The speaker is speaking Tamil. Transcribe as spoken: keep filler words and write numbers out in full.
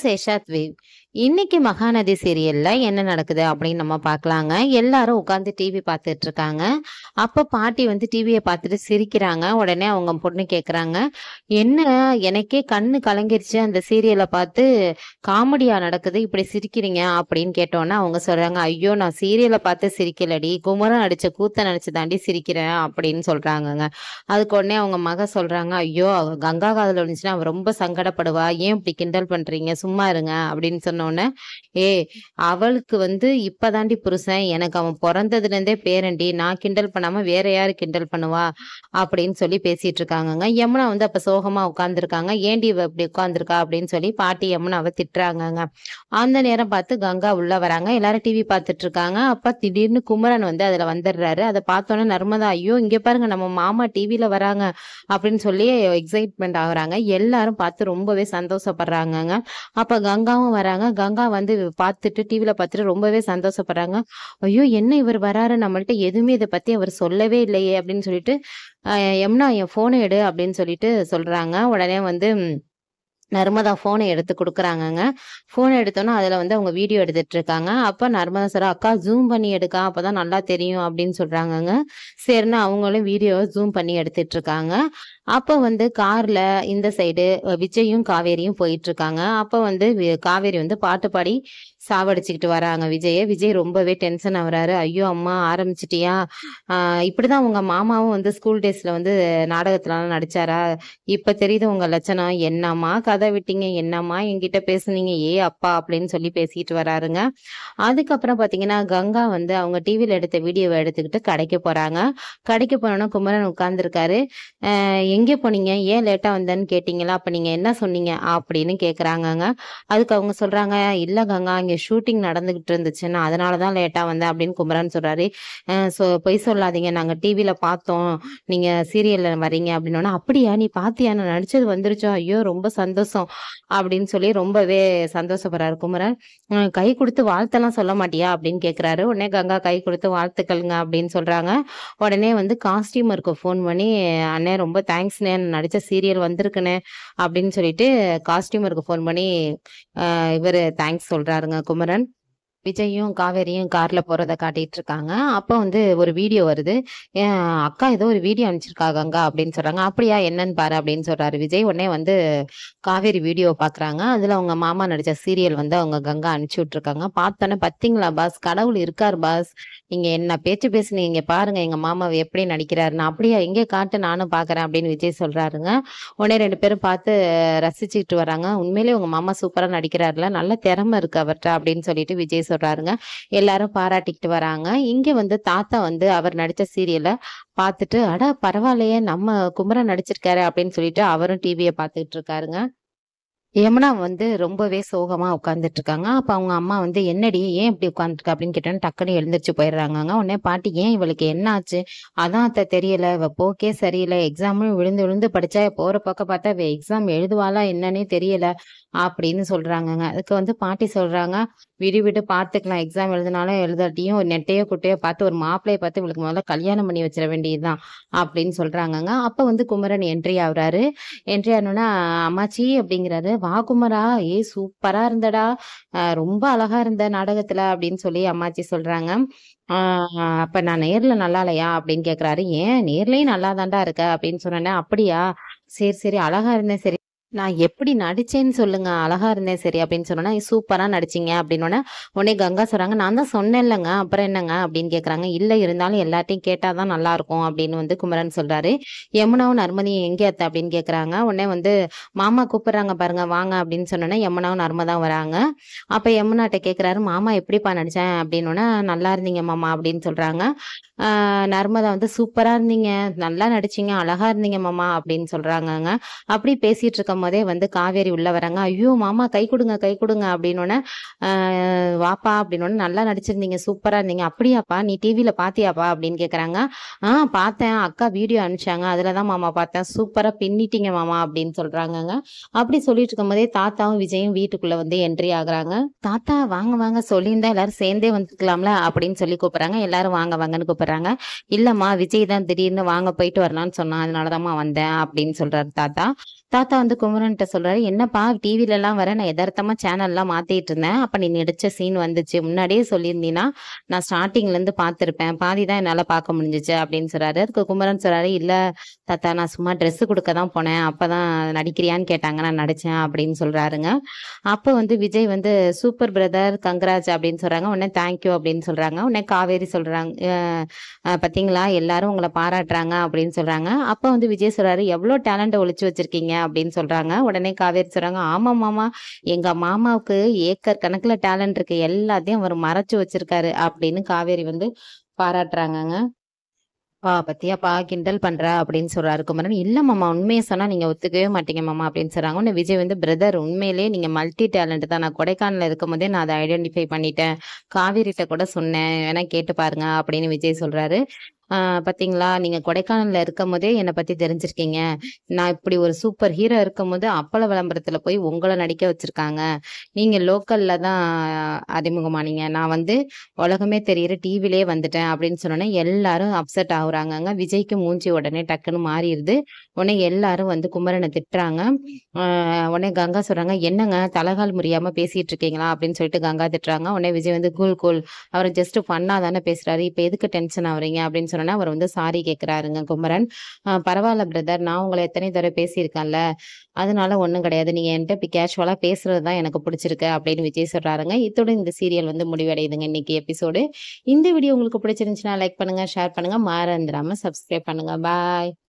சேஷாத் வேவ். இன்னைக்கு மகாநதி சீரியல்ல என்ன நடக்குது அப்படின்னு நம்ம பார்க்கலாங்க. எல்லாரும் உட்காந்து டிவி பார்த்துட்டு இருக்காங்க. அப்ப பாட்டி வந்து டிவியை பார்த்துட்டு சிரிக்கிறாங்க. உடனே அவங்க பொண்ணு கேக்குறாங்க, என்ன எனக்கே கண்ணு கலங்கிருச்சு அந்த சீரியலை பார்த்து, காமெடியா நடக்குது இப்படி சிரிக்கிறீங்க அப்படின்னு கேட்டோன்னா அவங்க சொல்றாங்க, ஐயோ நான் சீரியலை பார்த்து சிரிக்கலடி, குமரன் அடிச்ச கூத்த நினைச்சு தாண்டி சிரிக்கிறேன் அப்படின்னு சொல்றாங்கங்க. அதுக்கு உடனே அவங்க மக சொல்றாங்க, ஐயோ அவ கங்கா காதுல விழுந்துச்சுன்னா அவ ரொம்ப சங்கடப்படுவா, ஏன் இப்படி கிண்டல் பண்றீங்க, சும்மா இருங்க அப்படின்னு சொன்னோன்னே, ஏ அவளுக்கு வந்து இப்பதாண்டி புருஷன், எனக்கு அவன் பிறந்ததுல இருந்தே பேரண்டி, நான் கிண்டல் பண்ணாம வேற யாரு கிண்டல் பண்ணுவா அப்படின்னு சொல்லி பேசிட்டு இருக்காங்கங்க. யமுனா வந்து அப்ப சோகமா உட்கார்ந்துருக்காங்க. ஏண்டி இவ இப்படி உட்கார்ந்துருக்கா அப்படின்னு சொல்லி பாட்டி யமுனாவை திட்டுறாங்கங்க. அந்த நேரம் பார்த்து கங்கா உள்ள வராங்க. எல்லாரும் டிவி பார்த்துட்டு இருக்காங்க. அப்ப திடீர்னு குமரன் வந்து அதுல வந்துடுறாரு. அதை பார்த்தோன்னே நர்மதா, ஐயோ இங்க பாருங்க நம்ம மாமா டிவில வராங்க அப்படின்னு சொல்லி எக்ஸைட்மெண்ட் ஆகுறாங்க. எல்லாரும் பார்த்து ரொம்பவே சந்தோஷப்படுறாங்கங்க. அப்ப கங்காவும் வராங்க. கங்கா வந்து பார்த்துட்டு டிவில பார்த்துட்டு ரொம்பவே சந்தோஷப்படுறாங்க. ஐயோ என்ன இவர் வராரு, நம்மள்ட்ட எதுவுமே இதை பத்தி அவர் சொல்லவே இல்லையே அப்படின்னு சொல்லிட்டு, அஹ் யமுனா என் போனை எடு அப்படின்னு சொல்லிட்டு சொல்றாங்க. உடனே வந்து நர்மதா போனை எடுத்து கொடுக்குறாங்கங்க. போனை எடுத்தோன்னா அதுல வந்து அவங்க வீடியோ எடுத்துட்டு இருக்காங்க. அப்ப நர்மதா சார், அக்கா ஜூம் பண்ணி எடுக்கா, அப்பதான் நல்லா தெரியும் அப்படின்னு சொல்றாங்கங்க. சரின்னு அவங்களும் வீடியோ ஜூம் பண்ணி எடுத்துட்டு இருக்காங்க. அப்ப வந்து கார்ல இந்த சைடு விஜயும் காவேரியும் போயிட்டு இருக்காங்க. அப்ப வந்து வி- காவேரி வந்து பாட்டு பாடி சாவடிச்சுக்கிட்டு வராங்க விஜய. விஜய் ரொம்பவே டென்ஷன் ஆகுறாரு. ஐயோ அம்மா ஆரம்பிச்சிட்டியா, ஆஹ் இப்படிதான் உங்க மாமாவும் வந்து ஸ்கூல் டேஸ்ல வந்து நாடகத்துலலாம் நடிச்சாரா, இப்ப தெரியுது உங்க லட்சணம், என்னம்மா கதை விட்டீங்க, என்னம்மா என்கிட்ட பேசுனீங்க, ஏ அப்பா அப்படின்னு சொல்லி பேசிட்டு வராருங்க. அதுக்கப்புறம் பாத்தீங்கன்னா கங்கா வந்து அவங்க டிவில எடுத்த வீடியோவை எடுத்துக்கிட்டு கடைக்கு போறாங்க. கடைக்கு போனோன்னா குமரன் உட்கார்ந்துருக்காரு. அஹ் எங்கே போனீங்க, ஏன் லேட்டா வந்தேன்னு கேட்டீங்களா, அப்ப நீங்க என்ன சொன்னீங்க அப்படின்னு கேக்குறாங்கங்க. அதுக்கு அவங்க சொல்றாங்க, இல்ல கங்கா இங்க ஷூட்டிங் நடந்துகிட்டு இருந்துச்சு, நான் அதனாலதான் லேட்டா வந்தேன் அப்படின்னு குமரன் சொல்றாரு. அஹ் சொ பொய் சொல்லாதீங்க, நாங்க டிவில பார்த்தோம் நீங்க சீரியல்ல வர்றீங்க அப்படின்னோன்னா, அப்படியா நீ பாத்தியா, நான் நடிச்சது வந்துருச்சோ, ஐயோ ரொம்ப சந்தோஷம் அப்படின்னு சொல்லி ரொம்பவே சந்தோஷப்படுறாரு குமரன். அஹ் கை கொடுத்து வாழ்த்தெல்லாம் சொல்ல மாட்டியா அப்படின்னு கேக்குறாரு. உடனே கங்கா கை கொடுத்து வாழ்த்துக்கள்ங்க அப்படின்னு சொல்றாங்க. உடனே வந்து காஸ்டியூமருக்கு ஃபோன் பண்ணி, அண்ணே ரொம்ப தேங்க்ஸ்ண்ணே, நடிச்ச சீரியல் வந்திருக்குண்ணே அப்படின்னு சொல்லிட்டு காஸ்டியூமருக்கு ஃபோன் பண்ணி ஆஹ் இவரு தேங்க்ஸ் சொல்றாருங்க குமரன். விஜயும் காவேரியும் கார்ல போறத காட்டிட்டு இருக்காங்க. அப்ப வந்து ஒரு வீடியோ வருது. என் அக்கா ஏதோ ஒரு வீடியோ அனுப்பிச்சிருக்கா கங்கா அப்படின்னு சொல்றாங்க. அப்படியா என்னன்னு பாரு அப்படின்னு சொல்றாரு விஜய். உடனே வந்து காவேரி வீடியோ பாக்குறாங்க. அதுல அவங்க மாமா நடிச்ச சீரியல் வந்து அவங்க கங்கா அனுப்பிச்சு விட்டுருக்காங்க. பார்த்தோன்னே, பத்தீங்களா பாஸ், கடவுள் இருக்காரு பாஸ், நீங்க என்ன பேச்சு பேசுனீங்க, இங்க பாருங்க எங்க மாமாவை எப்படி நடிக்கிறாருன்னு. அப்படியா எங்கே காட்டு, நானும் பாக்குறேன் அப்படின்னு விஜய் சொல்றாருங்க. உடனே ரெண்டு பேரும் பார்த்து ரசிச்சுக்கிட்டு வராங்க. உண்மையிலேயே உங்க மாமா சூப்பரா நடிக்கிறாருல, நல்ல திறமை இருக்கு அவர்கிட்ட அப்படின்னு சொல்லிட்டு விஜய் சொல்றாருங்க. எல்லாரும் பாராட்டிக்கிட்டு வராங்க. இங்க வந்து தாத்தா வந்து அவர் நடிச்ச சீரியலை பார்த்துட்டு, அட பரவாயில்லையே நம்ம குமரன் நடிச்சிருக்காரு அப்படின்னு சொல்லிட்டு அவரும் டிவியை பார்த்துக்கிட்டு இருக்காருங்க. யமுனா வந்து ரொம்பவே சோகமா உட்கார்ந்துட்டு இருக்காங்க. அப்ப அவங்க அம்மா வந்து, என்னடி ஏன் இப்படி உட்கார்ந்துருக்க அப்படின்னு கேட்டோன்னு டக்குன்னு எழுந்திருச்சு போயிடுறாங்கங்க. உடனே பாட்டி, ஏன் இவளுக்கு என்ன ஆச்சு, அதான் அத்தை தெரியல, இவ போக்கே சரியில்லை, எக்ஸாமும் விழுந்து விழுந்து படிச்சா, போற பக்கம் பார்த்தா இவ எக்ஸாம் எழுதுவாளா என்னன்னே தெரியல அப்படின்னு சொல்றாங்கங்க. அதுக்கு வந்து பாட்டி சொல்றாங்க, விடு விடு பார்த்துக்கலாம், எக்ஸாம் எழுதினாலும் எழுதாட்டியும் நெட்டையோ குட்டையோ பார்த்து ஒரு மாப்பிள்ளைய பார்த்து இவளுக்கு முதல்ல கல்யாணம் பண்ணி வச்சிட வேண்டியதுதான் அப்படின்னு சொல்றாங்கங்க. அப்ப வந்து குமரன் என்ட்ரி ஆகுறாரு. என்ட்ரி ஆனோன்னா, அம்மாச்சி அப்படிங்கிறாரு. வா குமரா, ஏ சூப்பரா இருந்தடா, அஹ் ரொம்ப அழகா இருந்த நாடகத்துல அப்படின்னு சொல்லி அம்மாச்சி சொல்றாங்க. ஆஹ் அப்ப நான் நேர்ல நல்லா இல்லையா அப்படின்னு கேக்குறாரு. ஏன் நேர்லயும் நல்லா தாண்டா இருக்க அப்படின்னு சொன்னேன். அப்படியா, சரி சரி அழகா இருந்தேன், சரி நான் எப்படி நடிச்சேன்னு சொல்லுங்க, அழகா இருந்தேன் சரி அப்படின்னு சொன்னோன்னா, சூப்பரா நடிச்சீங்க அப்படின்னோடனே உடனே கங்கா சொல்றாங்க, நான் தான் சொன்னேன்லங்க அப்புறம் என்னங்க அப்படின்னு கேக்குறாங்க. இல்ல இருந்தாலும் எல்லாத்தையும் கேட்டாதான் நல்லா இருக்கும் அப்படின்னு வந்து குமரன் சொல்றாரு. யமுனாவும் நர்மதியும் எங்கே அத்தை அப்படின்னு கேக்குறாங்க. உடனே வந்து மாமா கூப்பிடுறாங்க பாருங்க வாங்க அப்படின்னு சொன்னோன்னே யமுனாவும் நர்மதாவும் வராங்க. அப்ப யமுனாட்ட கேக்குறாரு, மாமா எப்படிப்பா நடிச்சேன் அப்படின்னோன்னா, நல்லா இருந்தீங்க மாமா அப்படின்னு சொல்றாங்க. ஆஹ் நர்மதா வந்து, சூப்பரா இருந்தீங்க, நல்லா நடிச்சீங்க, அழகா இருந்தீங்க மாமா அப்படின்னு சொல்றாங்கங்க. அப்படி பேசிட்டு இருக்கும் போதே வந்து காவேரி உள்ள வராங்க. ஐயோ மாமா கை கொடுங்க கை கொடுங்க அப்படின்னோடனே, ஆஹ் வாப்பா அப்படின்னோடனே, நல்லா நடிச்சிருந்தீங்க, சூப்பரா இருந்தீங்க, அப்படியாப்பா நீ டிவில பாத்தியாப்பா அப்படின்னு கேக்குறாங்க. ஆஹ் பார்த்தேன், அக்கா வீடியோ அனுப்பிச்சாங்க, அதுலதான் மாமா பார்த்தேன், சூப்பரா பின்னிட்டீங்க மாமா அப்படின்னு சொல்றாங்கங்க. அப்படி சொல்லிட்டு இருக்கும் போதே தாத்தாவும் விஜயும் வீட்டுக்குள்ள வந்து என்ட்ரி ஆகுறாங்க. தாத்தா வாங்க வாங்க, சொல்லியிருந்தா எல்லாரும் சேர்ந்தே வந்துக்கலாம்ல அப்படின்னு சொல்லி கூப்பிடுறாங்க. எல்லாரும் வாங்க வாங்கன்னு கூப்பிடுறாங்க. இல்லம்மா விஜய் தான் திடீர்னு வாங்க போயிட்டு வரலாம்னு சொன்னா, அதனாலதாம்மா வந்தேன் அப்படின்னு சொல்றாரு தாத்தா. தாத்தா வந்து குமரன்ட்ட சொல்றாரு, "என்னப்பா டிவிலலாம் வர நான் எதார்த்தமா சேனல்லாம் மாத்திட்டு இருந்தேன். அப்ப நீ நடிச்ச சீன் வந்துச்சு. முன்னாடியே சொல்லியிருந்தீன்னா, நான் ஸ்டார்ட்டிங்லேருந்து பார்த்துருப்பேன். பாதி தான் என்னால பார்க்க முடிஞ்சுச்சு" அப்படின்னு சொல்றாரு. அதுக்கு குமரன் சொல்றாரு, "இல்ல தாத்தா நான் சும்மா ட்ரெஸ் குடுக்க தான் போனேன். அப்பதான் நடிக்கிறியான்னு கேட்டாங்க. நான் நடிச்சேன்" அப்படின்னு சொல்றாருங்க. அப்ப வந்து விஜய் வந்து, "சூப்பர் பிரதர், கங்ராட்ஸ்" அப்படின்னு சொல்றாங்க. உடனே தேங்க் யூ அப்படின்னு சொல்றாங்க. உடனே காவேரி சொல்றாங்க, "அ அ பார்த்தீங்களா எல்லாரும் உங்கள பாராட்டுறாங்க" அப்படின்னு சொல்றாங்க. அப்ப வந்து விஜய் சொல்றாரு, "எவ்ளோ டேலண்ட்ட ஒளிச்சு வச்சிருக்கீங்க" அப்படின்னு சொல்றாங்க. உடனே காவேரி சொல்றாங்க, "ஆமா மாமா, எங்க மாமாவுக்கு ஏக்கர் கணக்குல டேலண்ட் இருக்கு. எல்லாத்தையும் அவரு மறைச்சு வச்சிருக்காரு" அப்படின்னு காவேரி வந்து பாராட்டுறாங்கங்க. "பா பாத்தியாப்பா கிண்டல் பண்ற" அப்படின்னு சொல்றாரு குமரன். "இல்ல மாமா, உண்மைய சொன்னா நீங்க ஒத்துக்கவே மாட்டீங்க மாமா" அப்படின்னு சொல்றாங்க. உடனே விஜய் வந்து, "பிரதர் உண்மையிலேயே நீங்க மல்டி டேலண்ட் தான். நான் கொடைக்கானல்ல இருக்கும்போதே நான் அத ஐடென்டிஃபை பண்ணிட்டேன். காவேரிட்ட கூட சொன்னேன். வேணா கேட்டு பாருங்க" அப்படின்னு விஜய் சொல்றாரு. "ஆ பாத்தீங்களா, நீங்க கொடைக்கானல்ல இருக்கும்போதே என்ன பத்தி தெரிஞ்சிருக்கீங்க. நான் இப்படி ஒரு சூப்பர் ஹீரோ இருக்கும்போது அப்பள விளம்பரத்துல போய் உங்கள நடிக்க வச்சிருக்காங்க. நீங்க லோக்கல்ல தான் அறிமுகமானீங்க. நான் வந்து உலகமே தெரியிற டிவிலயே வந்துட்டேன்" அப்படின்னு சொன்னோனே எல்லாரும் அப்செட் ஆகுறாங்கங்க. விஜய்க்கு மூஞ்சி உடனே டக்குன்னு மாறிருது. உடனே எல்லாரும் வந்து குமரன திட்டுறாங்க. அ உடனே கங்கா சொல்றாங்க, "என்னங்க தலகால் முடியாம பேசிட்டு இருக்கீங்களா?" அப்படின்னு சொல்லிட்டு கங்கா திட்டுறாங்க. உடனே விஜய் வந்து, "கூல் கூல். அவரு ஜஸ்ட் ஃபன்னா தானே பேசுறாரு. இப்ப எதுக்கு டென்ஷன் ஆவுறீங்க?" அப்படின்னு சொன்னோனே அவர் வந்து சாரி கேட்கிறாருங்க குமரன். "அ பரவால்ல பிரதர். நான் உங்கள எத்தனையோ தடவ பேசியிருக்கேன்ல. அதனால ஒண்ணும் கிடையாது. நீங்க என்ட்ட இப்படி கேஷுவலா பேசுறது தான் எனக்கு புடிச்சிருக்கு" அப்படின்னு விஜய் சொல்றாருங்க. இத்துடன் இந்த சீரியல் வந்து முடிவடையுதுங்க இன்னைக்கு எபிசோடு. இந்த வீடியோ உங்களுக்கு பிடிச்சிருந்துச்சுன்னா லைக் பண்ணுங்க, ஷேர் பண்ணுங்க. மறந்துராம சப்ஸ்கிரைப் பண்ணுங்க. பாய்.